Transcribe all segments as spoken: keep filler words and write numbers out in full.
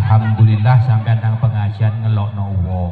Alhamdulillah sampai nang pengajian ngelokno wong.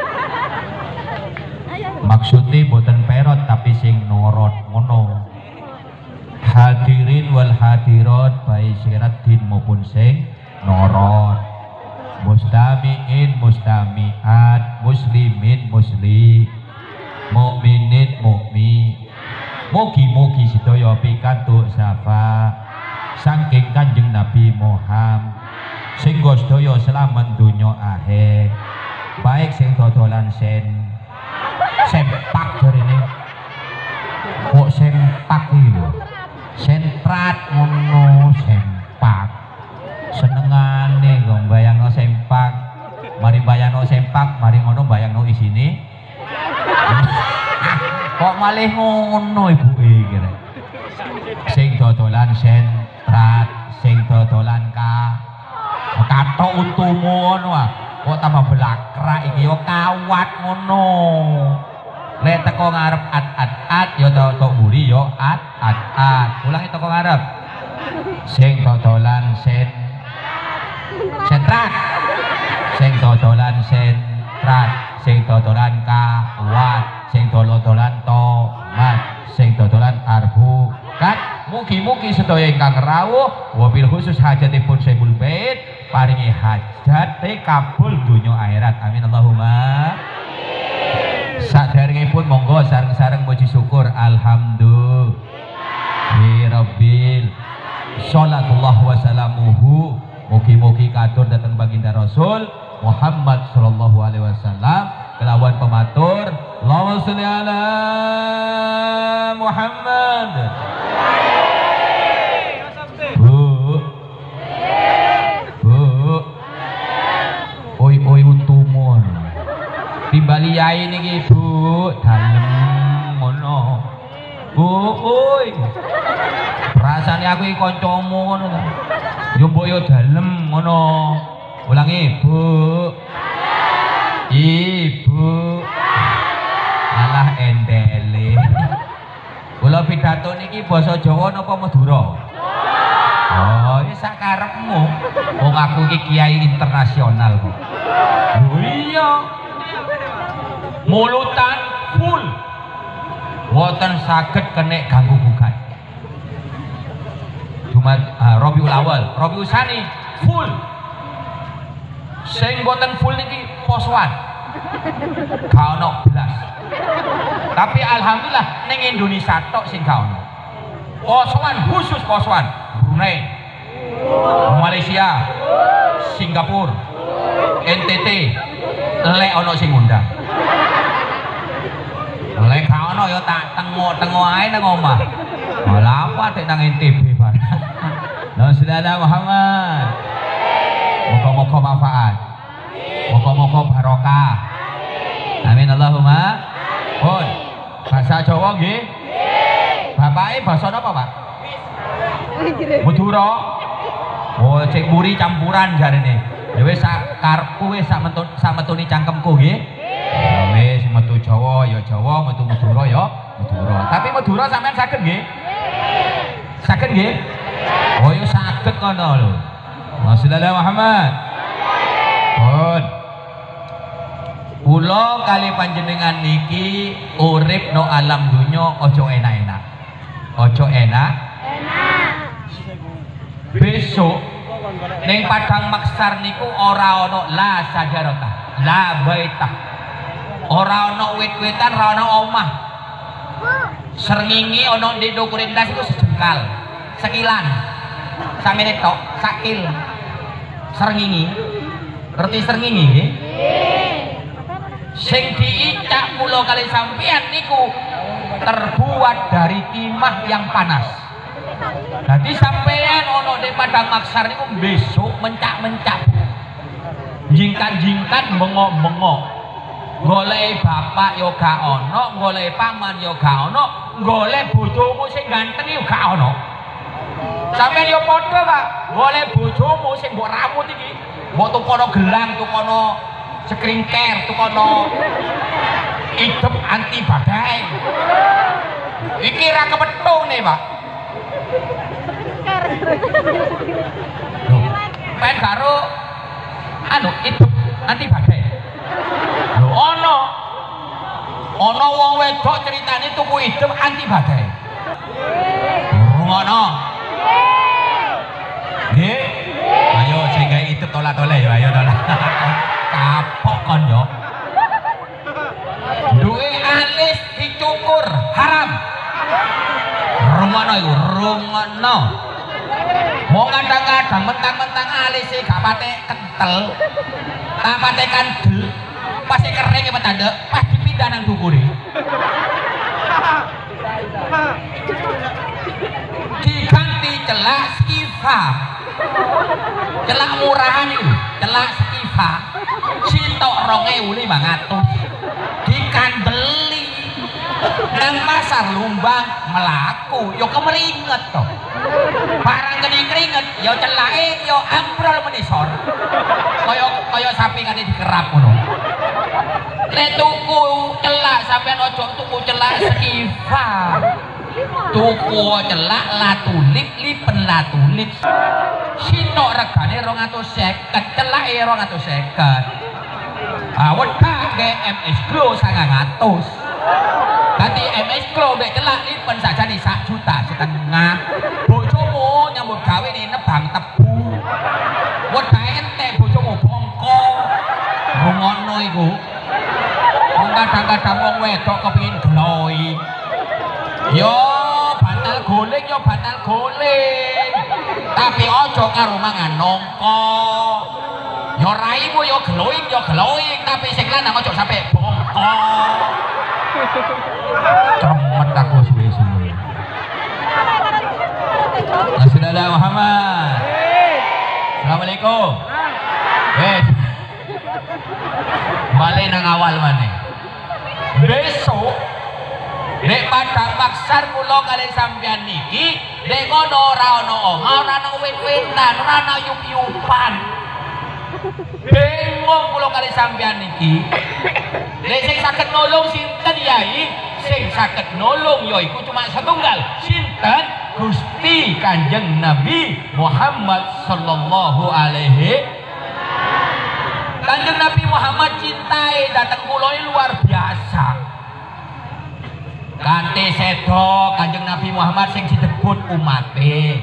Maksudnya boten perot tapi sing norot ngono. Hadirin wal hadirat baik syirat din maupun sing norot. Mustamiin mustamiat, muslimin muslim, mukminin mukmi. Mugi-mugi sedaya pikantuk syafa saking Kanjeng Nabi Muhammad sehingga sedaya selamat dunya akhir. Baik sing dodolan sen sempak jarine. Kok sempak iki lho. Sentrat ngono sempak. Senengane kok bayangno sempak. Mari bayangno sempak, mari ngono bayangno isine. Kok malih ngono ibuke kira. Sing dodolan sentrat, sing dodolan ka kathok untumu ngono ah. Kok tambah belakrak iki yo kawat ngono. Lek teko ngarep at at at yo tok buri yo at at at. Ulangi teko ngarep. Sing dodolan sen sentrat. Sing dodolan sentrat, sing dodolan kawat. Sing dodolan tomat, sing dodolan arbukat. Mugi-mugi sedaya ingkang rawuh wabil khusus hajatipun Syekhul Bait paringi hajate kabul dunya akhirat. Amin Allahumma. Saderengipun monggo sareng-sareng puji syukur alhamdulillah rabbil sholatullah wassalamuhu. Mugi-mugi katur datang baginda Rasul Muhammad sallallahu alaihi wasallam kelawan pematur Allahumma sholli ala Muhammad. Bu Bu oi oi untumon timbali yai niki Bu dalem ngono. Bu oi rasane aku iki kancamu ngono ta. Yo mbok yo dalem ngono. Ulangi Bu. Ibu. Alah endele. Kula pidato niki basa Jawa napa Madura? Oh, iki sakarepmu. Wong aku iki kiai internasional kok. Oh iya. Mulutan full. Mboten saged kenek ganggu gugat. Jumat uh, Rabiul Awal, Rabiul Tsani full. Sing mboten full niki posoan. Gak ono blas. Tapi alhamdulillah ning Indonesia tok sing gak ono. Posoan khusus posoan Brunei, Malaysia, Singapura, N T T, lek ono sing ngundang. Lek gak ono ya tak tengok-tengok ae nang omah. Malah apa tek nang N T B barang. La ilaha Muhammad. Moga-moga manfaat. Moga-moga barokah. Amin Allahumma. Pun bahasa Jawa nggih? Bapake basa napa, Pak? Madura. Oh, cek muri campuran jarene. Ya wis sak karepku wis sak metun sak metuni cangkemku nggih. Ya wis metu Jawa ya Jawa, metu Madura ya Madura. Tapi Madura sampean saged nggih? Saged nggih? Oh ya saged kono lho. Wassalamualaikum Muhammad. Pun kula kali panjenengan niki urip no alam dunya aja enak-enak. Aja enak. Enak. Besok ning padang maksar niku ora ana la sajarata, la baita. Ora ana wit-witan, ora ana omah. Srengenge ana ndek ndukuring ndas iku sejengkal, sekilan. Samene tok, sakil. Srengenge. Ngerti srengenge nggih? Sing diicak kula kali sampean niku terbuat dari timah yang panas. Jadi sampean ono di padang maksar niku besok mencak-mencak, jingkat-jingkat, bengok-bengok, golek bapak yo gak ono, golek paman yo gak ono, golek bojomu sing ganteng yo gak ono. Sampean yo padha Pak, golek bojomu sing mbok rambut iki, mbok tukono gelang, tukono sekringker, tukono hidup anti badai. Iki ra kepethuk nih Pak. Loh, pen karo anu itu anti badai. Lho ono. Ono wong wedok ceritane tuku hidup anti badai. Rungono. Nggih. Ayo sing gawe hidup tolak-tolak ya ayo tolak. Kapok kon yo. Duwe alis dicukur haram. Rungono iku rungono. Mau kadang-kadang mentang-mentang alis e gak patek kentel. Tak patek kandel. Pas kering iki petandek, pas dipindah nang dukure. Diganti celak skifa. Celak murahan itu, celak skifa. Sitok dua ribu lima ratus. Dikandeli nang pasar Lumbang melaku, yo kemeringet toh. Barang kene keringet, yo celake yo ambrol menisor. Kaya kaya sapi kate dikerap ngono. Lek tuku celak sampean ojo tuku celak skifa. Tuku celak latulit lipen latulit. Sitok regane dua ratus seket, celake dua ratus seket. Ah wedak ge M S Glow sangang atus. Ganti M S Glow mek celak lipen sajane sak juta setengah. Bojomu nyambut gawe nih nebang tebu. Wedake entek bojomu bongko. Rungono iku. Wong kadang-kadang wong wedok kepengin glowing. Yo batal guling yo batal guling. Tapi ojo karo mangan nongko. Yo raimu yo glowing yo glowing tapi sing lanang ojo sampe bongko. Cemet aku suwe-suwe. Assalamualaikum Muhammad. Assalamualaikum. Eh. Balik nang awal maneh. Besok nek Padang Maksar kula kali sampeyan niki nek kono ora ana omah, ora ana wit-witan, ora ana yup-yupan. Bingung kula kali sampeyan niki. Nek sing saged nolong sinten Yai? Sing saged nolong yaiku cuma setunggal. Sinten? Gusti Kanjeng Nabi Muhammad sallallahu alaihi. Kanjeng Nabi Muhammad cintai datang kula luar biasa. Kanthi sedo Kanjeng Nabi Muhammad sing disebut umate.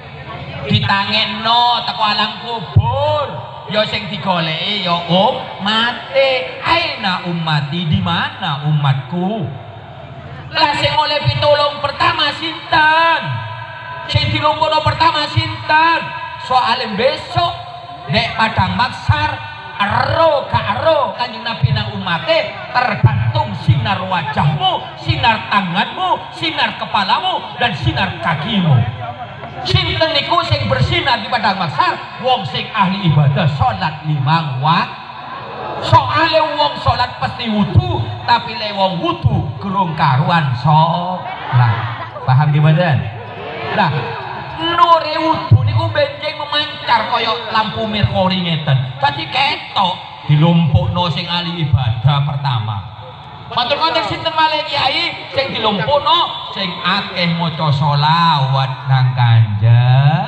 Ditangeno teko alam kubur, ya sing digoleki ya ummate. Aina ummati, di mana umatku? Lah sing oleh pitulung pertama sinten? Sing dilumpuhno pertama sinten? Soale besok nek Padang Maksar ero gak ero Kanjeng Nabi nang umate tergantung sinar wajahmu, sinar tanganmu, sinar kepalamu dan sinar kakimu. Sinten niku sing bersinar di Padang Maksar? Wong sing ahli ibadah salat limang waktu. Soale wong salat pasti wudu, tapi le wong wudu kurang karuan salat. Paham gimana? Nah, nure wudu niku benjing memancar kaya lampu merkuri ngeten. Dadi ketok dilumpukno sing ahli ibadah pertama. Matur konten sinten malih Kiai sing dilumpukno sing akeh maca selawat nang Kanjeng.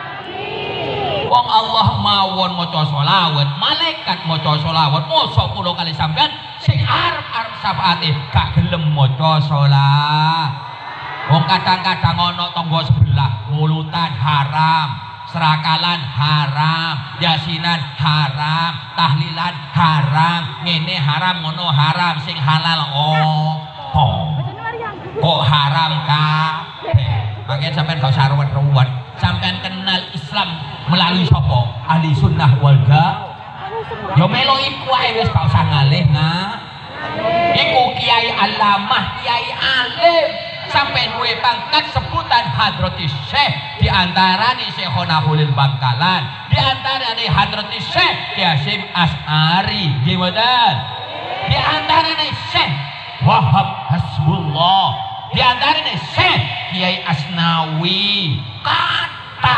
Wong Allah mawon maca selawat, malaikat maca selawat. Mosok kula kali sampean sing arep-arep syafaate gak gelem maca selawat. Wong kadang-kadang ana tangga sebelah ngulutan haram, serakalan haram, yasinan haram, tahlilan haram, ngene haram ngono haram, sing halal opo? Kok haram kabeh? Makanya sampean gak usah ruwet-ruwet. Sampean kenal Islam melalui sapa? Ahli sunnah wal jamaah. Yo melo iku ae wis gak usah ngalih nah. Iku Kiai Alamah, Kiai alim. Sampai duwe pangkat sebutan Hadratis Syekh, di antarane Syekhona Hulil Bangkalan, di antarane Hadratis Syekh Hasyim Asy'ari, gimana? Di antarane Syekh Wahab Hasbullah, di antarane Syekh Kiai Asnawi. Kata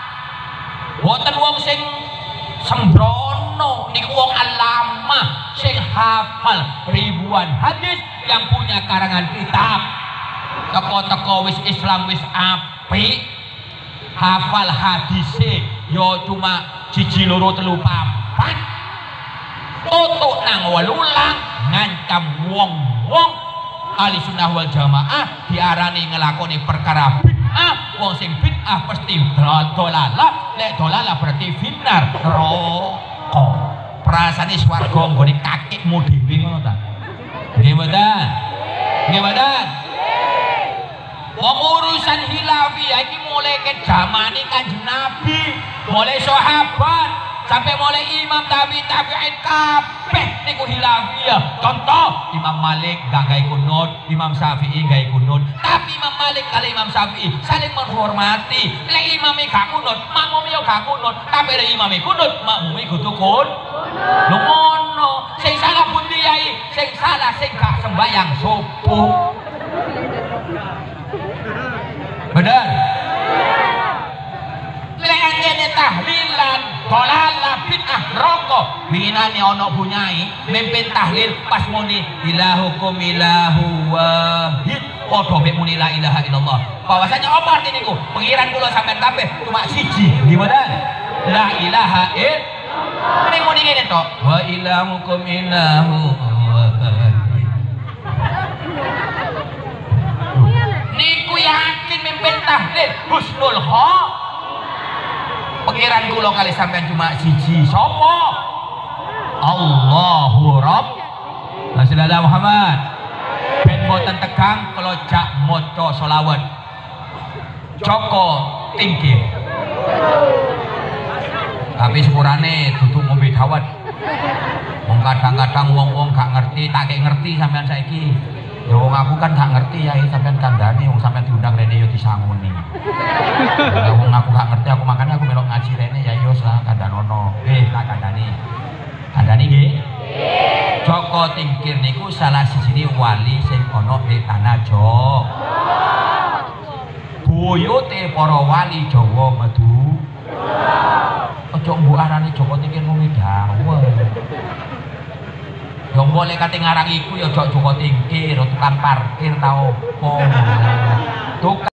wonten wong sing sembrono niku wong alamah sing hafal ribuan hadis, yang punya karangan kitab. Teko-teko wis Islam wis apik, hafal hadise yo cuma siji loro telu papat. tutuk nang welulang ngancam wong-wong ahli sunnah wal jamaah diarani ngelakoni perkara bid'ah. Wong sing bid'ah pasti dolalah, lek dolalah berarti finnar rokok. Perasaane swarga nggone kakekmu dhewe ngono ta. Nggih mboten? Nggih mboten? Wong urusan khilafiyah iki mulai ke zamane Kanjeng Nabi, mulai sahabat sampai mulai imam tabi tabi'in kabeh niku khilafiyah. Contoh Imam Malik gak gawe kunut, Imam Syafi'i gawe kunut, tapi Imam Malik kali Imam Syafi'i saling menghormati. Lek imame gak kunut, makmume yo gak kunut, tapi lek imame kunut, makmume kudu kun. Lho ngono, sing salah pundi yai? Sing salah sing gak sembayang subuh. Bener? Lek ngene tahlilan dolalah bid'ah rokok winane ana bunyai mimpin tahlil pas muni ilahukum ilahu wahid padha mek muni la ilaha illallah. Bahwasanya apa arti niku? Pengiran kula sampean kabeh cuma siji. Gimana? La ilaha illallah. Ning muni ngene tok. Wa ilahukum ilahu wahid. Niku yakin mimpin tahlil husnul khatimah. Pengiran kula kali sampean cuma siji. Sopo? Allahu Rabb. Rasulullah Muhammad. Ben boten tegang kalau jak maca selawat. Joko tingkir. Tapi sepurane duduk ngombe dawet. Wong kadang-kadang wong-wong gak ngerti, tak kek ngerti sampean saiki. Ya wong aku kan gak ngerti ya sampean kandhane wong sampean diundang rene yo disangoni. Ya wong aku gak ngerti aku makanya aku melok ngaji rene ya yo lah kandhanono. Eh tak kandhani. Kandhani nggih? Nggih. Joko Tingkir niku salah sijine wali sing ana ing tanah Jawa. Buyute para wali Jawa Medu. Aja mbok arani Joko Tingkir mung dawuh. Yang boleh kate ngarang iku ya Joko Tingkir, tukang parkir ta opo. Tukang